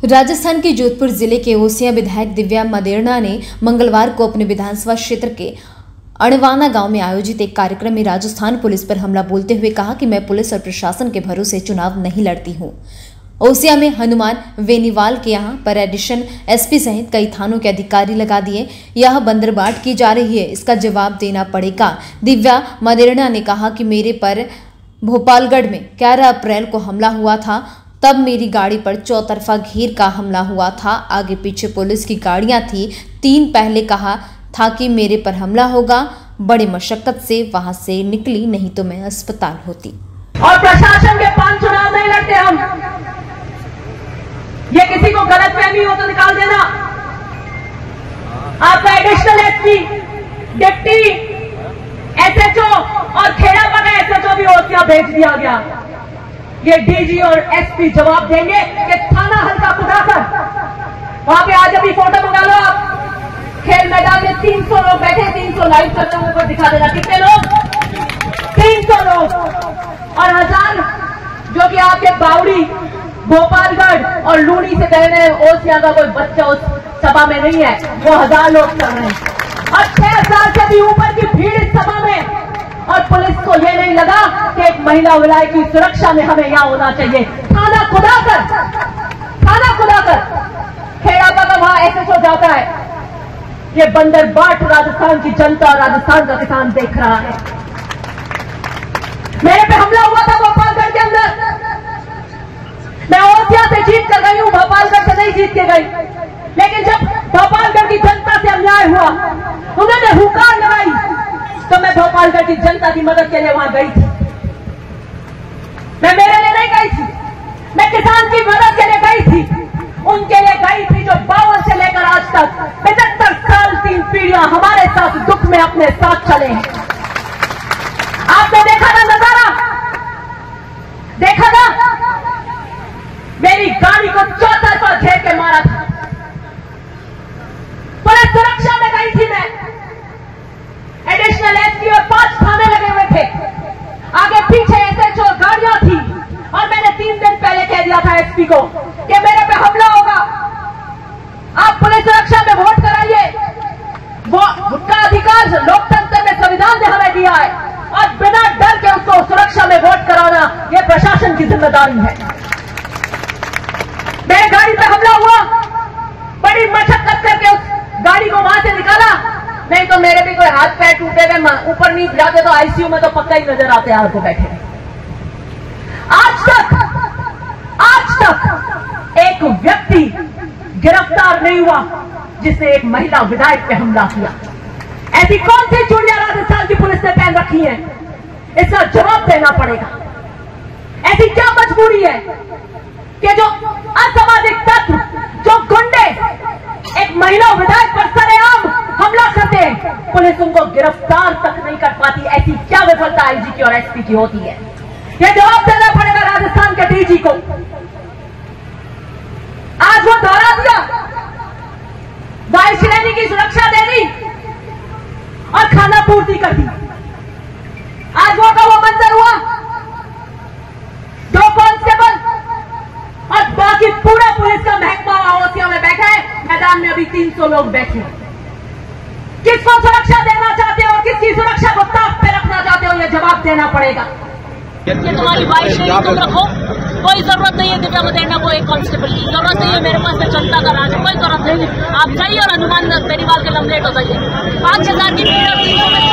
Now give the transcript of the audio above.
राजस्थान के जोधपुर जिले के ओसिया विधायक दिव्या मदेरणा ने मंगलवार को अपने विधानसभा क्षेत्र के अणवाना गांव में आयोजित एक कार्यक्रम में राजस्थान पुलिस पर हमला बोलते हुए कहा कि मैं पुलिस और प्रशासन के भरोसे चुनाव नहीं लड़ती हूं। ओसिया में हनुमान वेनीवाल के यहां पर एडिशन एसपी सहित कई थानों के अधिकारी लगा दिए। यह बंदरबाट की जा रही है, इसका जवाब देना पड़ेगा। दिव्या मदेरणा ने कहा कि मेरे पर भोपालगढ़ में 11 अप्रैल को हमला हुआ था, तब मेरी गाड़ी पर चौतरफा घेर का हमला हुआ था। आगे पीछे पुलिस की गाड़ियां थी। 3 पहले कहा था कि मेरे पर हमला होगा। बड़ी मशक्कत से वहां से निकली, नहीं तो मैं अस्पताल होती। और प्रशासन के 5 चुनाव नहीं लड़ते हम। ये किसी को गलतफहमी हो तो निकाल देना। आपका एडिशनल एसपी, डिप्टी एसएचओ और खेड़ा का एसएचओ भी ओसिया भेज दिया गया। ये डीजी और एसपी जवाब देंगे कि थाना हल्का खुदाकर वहां पे आज अभी फोटो मंगा लो आप। खेल मैदान में 300 लोग बैठे, 300 लाइव चल रहे हैं, दिखा देना कितने लोग, 300 लोग और 1000 जो कि आपके बावड़ी, भोपालगढ़ और लूनी से कह रहे हैं ओसिया का कोई बच्चा उस सभा में नहीं है, वो 1000 लोग चल रहे हैं और 6000 से भी ऊपर की भीड़ इस सभा में। और पुलिस को यह नहीं लगा कि एक महिला विधायक की सुरक्षा में हमें यहां होना चाहिए। थाना खुदाकर खेड़ा का वहां एसएचओ जाता है। ये बंदरबाट राजस्थान की जनता और राजस्थान का किसान देख रहा है। मेरे पे हमला हुआ था भोपालगढ़ के अंदर। मैं ओसिया से जीत कर गई हूं, भोपालगढ़ से नहीं जीत के गई। लेकिन जब भोपालगढ़ की जनता से अन्याय हुआ, उन्होंने हुकार लगाई, तो मैं भोपालगढ़ की जनता की मदद के लिए वहां गई थी। मैं मेरे लिए नहीं गई थी, मैं किसान की मदद के लिए गई थी। उनके लिए गई थी जो 52 से लेकर आज तक 75 साल 3 पीढ़ियां हमारे साथ दुख में अपने साथ चले हैं। आपने देखा ना नजारा, देखा ना मेरी गाड़ी को चौतरफा घेर के मारा था। पुलिस सुरक्षा में गई थी मैं। एडिशनल एसपी और 5 थाने लगे हुए थे, आगे पीछे एसएचओ गाड़ियां थी। और मैंने 3 दिन पहले कह दिया था एसपी को कि मेरे पे हमला होगा, आप पुलिस सुरक्षा में वोट कराइए। वो उसका अधिकार लोकतंत्र में संविधान ने हमें दिया है और बिना डर के उसको सुरक्षा में वोट कराना यह प्रशासन की जिम्मेदारी है। मेरे गाड़ी पे हमला हुआ, बड़ी मशक्कत करके उस गाड़ी को वहां से निकाला, नहीं तो मेरे भी कोई हाथ पैर टूटे हुए ऊपर नहीं जाते तो आईसीयू में तो पक्का ही नजर आते हैं आपको बैठे। आज तक एक व्यक्ति गिरफ्तार नहीं हुआ जिसने एक महिला विधायक पे हमला किया। ऐसी कौन सी चूड़ियां राजस्थान की पुलिस ने पहन रखी है, इसका जवाब देना पड़ेगा। ऐसी क्या मजबूरी है कि जो असामाजिक तत्व, जो गुंडे एक महिला विधायक पर सरेआम हमला करते हैं, पुलिस उनको गिरफ्तार तक नहीं कर पाती। ऐसी क्या विफलता आईजी की और एसपी की होती है, यह जवाब देना पड़ेगा राजस्थान के डीजी को। आज वो दोहरा दिया, वायु श्रेणी की सुरक्षा दे दी और खाना पूर्ति कर दी। आज वो का वो मंजर हुआ, 2 कांस्टेबल और बाकी पूरा पुलिस का महकमा ओसिया में बैठा है। मैदान में अभी 300 लोग बैठे हैं। किसको सुरक्षा देना चाहते हो, किसकी सुरक्षा को ताक पे रखना चाहते हो, यह जवाब देना पड़ेगा। ये तुम्हारी वाइफ श्रेणी तुम रखो, कोई जरूरत नहीं है दिव्या मदेरणा को एक कांस्टेबल की जरूरत नहीं है। मेरे पास तो जनता का राज है, कोई जरूरत नहीं है। आप जाइए और हनुमान बेनीवाल के लंबलेट हो जाइए। 5000 की भीड़